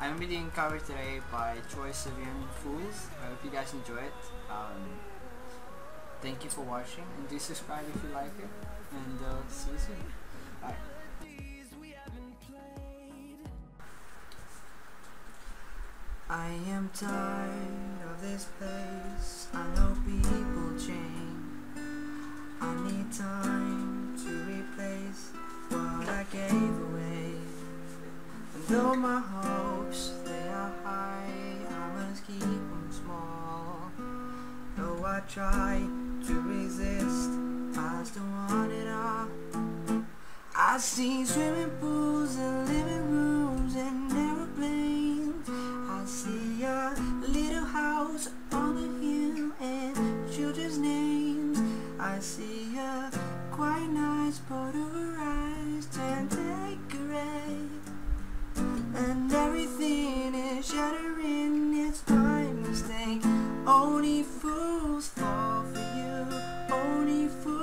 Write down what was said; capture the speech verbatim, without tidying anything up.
I'm being covered today by Troye Sivan, Fools. I hope you guys enjoy it. Um, thank you for watching, and do subscribe if you like it, and uh, see you soon. Bye. I am tired of this place. I know people change. I need time to replace what I gave away. And though my hopes, they are high, I must keep them small. Though I try to resist, I still want it all. I see swimming pools and living rooms and aeroplanes. I see a little house on the hill and children's names. I see a quite nice motorized and decorate, and everything is shattering. It's my mistake. Only fools fall for you. Only fools.